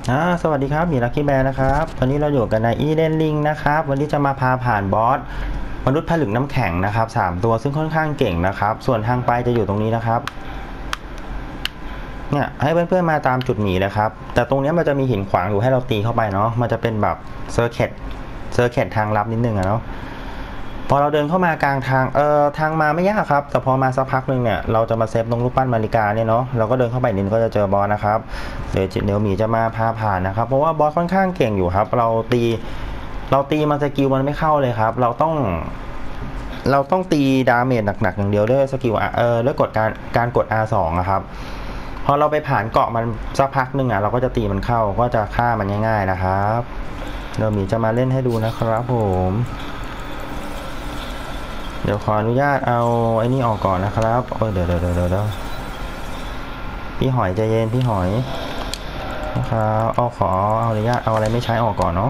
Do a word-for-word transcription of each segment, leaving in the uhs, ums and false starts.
อ่าสวัสดีครับมีลักกี้แบร์นะครับวันนี้เราอยู่กันในอีเดนลิงนะครับวันนี้จะมาพาผ่านบอสมนุษย์ผลึกน้ำแข็งนะครับสามตัวซึ่งค่อนข้างเก่งนะครับส่วนทางไปจะอยู่ตรงนี้นะครับเนี่ยให้เพื่อนๆมาตามจุดหนีเลยครับแต่ตรงนี้มันจะมีหินขวางอยู่ให้เราตีเข้าไปเนาะมันจะเป็นแบบเซอร์เคิตเซอร์เคิตทางลับนิดนึงอะเนาะพอเราเดินเข้ามากลางทางเอ่อทางมาไม่ยากครับแต่พอมาสักพักหนึ่งเนี่ยเราจะมาเซฟตรงรูปปั้นมาริกาเนี่ยเนาะเราก็เดินเข้าไปนิดก็จะเจอบอสนะครับเดี๋ยวเดี๋ยวหมีจะมาพาผ่านนะครับเพราะว่าบอสค่อนข้างเก่งอยู่ครับเราตีเราตีมันสกิลมันไม่เข้าเลยครับเราต้องเราต้องตีดาเมจหนักๆอย่างเดียวด้วยสกิลเออด้วยกดการการกด อาร์ สอง นะครับพอเราไปผ่านเกาะมันสักพักหนึ่งอ่ะเราก็จะตีมันเข้าก็จะฆ่ามันง่ายๆนะครับเดี๋ยวหมีจะมาเล่นให้ดูนะครับผมเดี๋ยวขออนุญาตเอาไอ้นี่ออกก่อนนะครับโอ้ยเดี๋ยวเดี๋ยวเดี๋ยวเดี๋ยวพี่หอยใจเย็นพี่หอยนะครับเอาขอเอาอนุญาตเอาอะไรไม่ใช้ออกก่อนเนาะ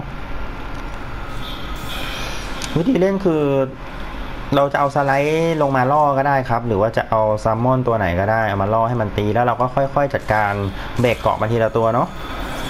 วิธีเล่นคือเราจะเอาสไลด์ลงมาล่อก็ได้ครับหรือว่าจะเอาซัมมอนตัวไหนก็ได้เอามาล่อให้มันตีแล้วเราก็ค่อยๆจัดการเบรกเกาะมาทีละตัวเนาะ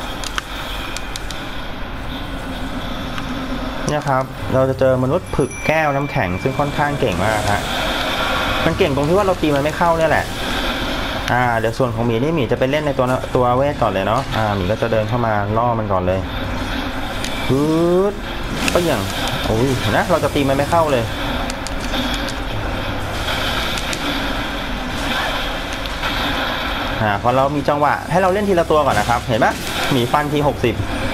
เนี่ยครับเราจะเจอมนุษย์ผึกแก้วน้ำแข็งซึ่งค่อนข้างเก่งมากฮะมันเก่งตรงที่ว่าเราตีมันไม่เข้าเนี่ยแหละอ่าเดี๋ยวส่วนของหมีนี่หมีจะไปเล่นในตัวตัวเวทก่อนเลยเนาะอ่าหมีก็จะเดินเข้ามาล่อมันก่อนเลยฮึดก็อย่างโอ้ยนะเราจะตีมันไม่เข้าเลยอ่าพอเรามีจังหวะให้เราเล่นทีละตัวก่อนนะครับเห็นไหมหมีฟันทีหกสิบ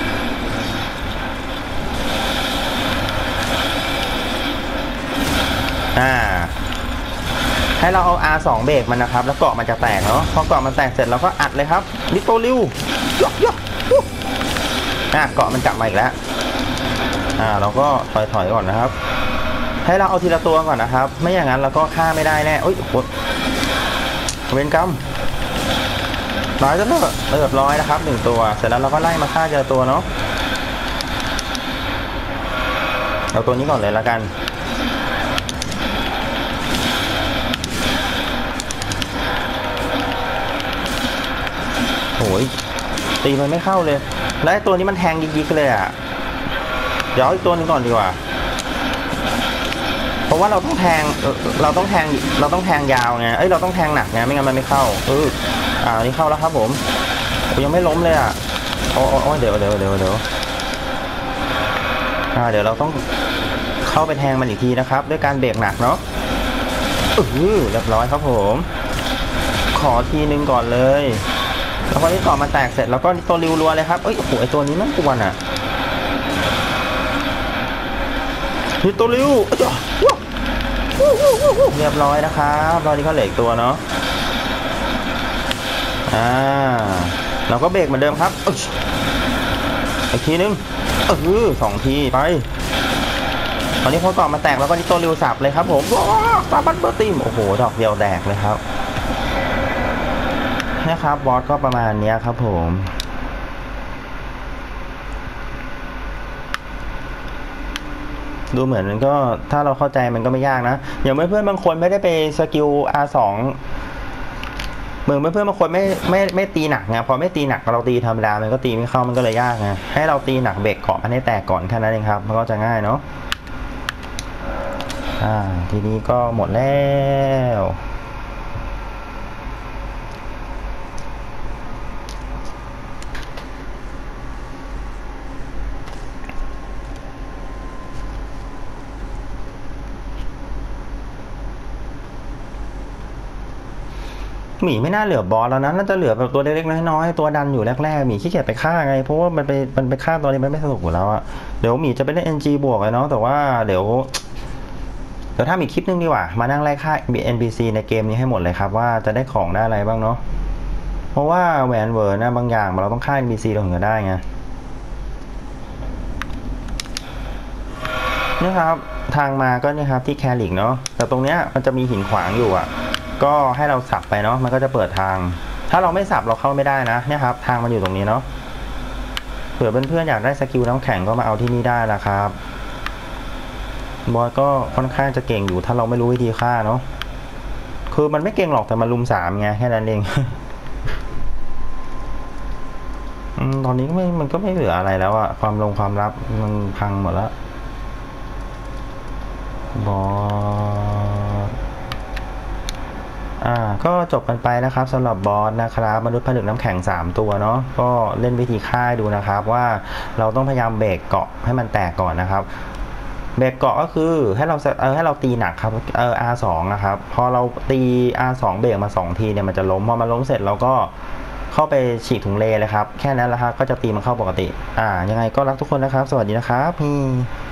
อ่าให้เราเอา อาร์ สอง เบรกมันนะครับแล้วเกาะมันจะแตกเนาะพอเกาะมันแตกเสร็จเราก็อัดเลยครับลิโตริวยกยกอ่าเกาะมันกลับมาอีกแล้วอ่าเราก็ถอยถอยก่อนนะครับให้เราเอาทีละตัวก่อนนะครับไม่อย่างนั้นเราก็ฆ่าไม่ได้แน่โอ้ยเวนกรรมร้อยจะเลิกเรียบร้อยนะครับหนึ่งตัวเสร็จแล้วเราก็ไล่มาฆ่าเจอตัวเนาะเอาตัวนี้ก่อนเลยละกันโอ้ยตีมันไม่เข้าเลยแล้วตัวนี้มันแทงยิกๆเลยอ่ะเดี๋ยวอีกตัวนึงก่อนดีกว่าเพราะว่าเราต้องแทงเราต้องแทงเราต้องแทงยาวไงเอ้ยเราต้องแทงหนักไงไม่งั้นมันไม่เข้าเอออ่านี่เข้าแล้วครับผมยังไม่ล้มเลยอ่ะโอ้โอ้เดี๋ยวเดี๋ยวเดี๋ยวเดี๋ยวอ่าเดี๋ยวเราต้องเข้าไปแทงมันอีกทีนะครับด้วยการเบรกหนักเนาะเออเรียบร้อยครับผมขอทีนึงก่อนเลยแล้วพอที่ต่อมาแตกเสร็จแล้วก็ตัวริวรัวเลยครับเอ้ยโอ้โหไอตัวนี้มันกวนอ่ะนี่ตัวริวเรียบร้อยนะครับตอนนี้เขาเหลืออีกตัวเนาะอ่าเราก็เบรกเหมือนเดิมครับอีกทีนึงเออสองทีไปตอนนี้พอก่อนมาแตกแล้วก็นี่ตัวริวสับเลยครับผมว้าวตาบัตเบอร์ติมโอ้โหดอกเดียวแตกเลยครับนะครับบอสก็ประมาณนี้ครับผมดูเหมือนมันก็ถ้าเราเข้าใจมันก็ไม่ยากนะอย่างเพื่อนๆบางคนไม่ได้ไปสกิล อาร์ สอง เหมือนเพื่อนๆบางคนไม่ไม่ไม่ตีหนักไงพอไม่ตีหนักเราตีธรรมดามันก็ตีไม่เข้ามันก็เลยยากไงให้เราตีหนักเบรกเกาะมันให้แตกก่อนแค่นั้นเองครับมันก็จะง่ายเนาะอ่าทีนี้ก็หมดแล้วหมีไม่น่าเหลือบอสแล้วนะน่าจะเหลือแบบตัวเล็กๆน้อยๆตัวดันอยู่แรกๆหมีขี้เกียจไปฆ่าไงเพราะว่ามันไปมันไปฆ่าตัวนี้มันไม่สนุกอยู่แล้วอะเดี๋ยวหมีจะไปเล่น เอ็น จี บวกเลยเนาะแต่ว่าเดี๋ยวเดี๋ยวถ้ามีคลิปนึงดีกว่ามานั่งไล่ฆ่า เอ็น พี ซี ในเกมนี้ให้หมดเลยครับว่าจะได้ของได้อะไรบ้างเนาะเพราะว่าแหวนเวอร์นะบางอย่างเราต้องฆ่า เอ็น พี ซี เราถึงจะได้ไงนี่ครับทางมาก็นี่ครับที่แคลิกเนาะแต่ตรงเนี้ยมันจะมีหินขวางอยู่อ่ะก็ให้เราสับไปเนาะมันก็จะเปิดทางถ้าเราไม่สับเราเข้าไม่ได้นะเนี่ยครับทางมันอยู่ตรงนี้เนาะเผื่อเพื่อนๆอยากได้สกิลน้ำแข็งก็มาเอาที่นี่ได้ละครับบอสก็ค่อนข้างจะเก่งอยู่ถ้าเราไม่รู้วิธีฆ่าเนาะคือมันไม่เก่งหรอกแต่มันลุมสามไงแค่นั้นเอง ออืมตอนนี้ก็ไม่มันก็ไม่เหลืออะไรแล้วอะความลงความลับมันพังหมดแล้วบอสอ่าก็จบกันไปนะครับสำหรับบอสนะครับมนุษย์ผนึกน้ำแข็งสามตัวเนาะก็เล่นวิธีฆ่าดูนะครับว่าเราต้องพยายามเบรกเกาะให้มันแตกก่อนนะครับเบรกเกาะก็คือให้เราเออให้เราตีหนักครับเออ อาร์ สอง นะครับพอเราตี อาร์ สอง เบรกมาสองทีเนี่ยมันจะล้มพอมันล้มเสร็จเราก็เข้าไปฉีกถุงเลเลยครับแค่นั้นแหละครับก็จะตีมันเข้าปกติอ่ายังไงก็รักทุกคนนะครับสวัสดีนะครับพี่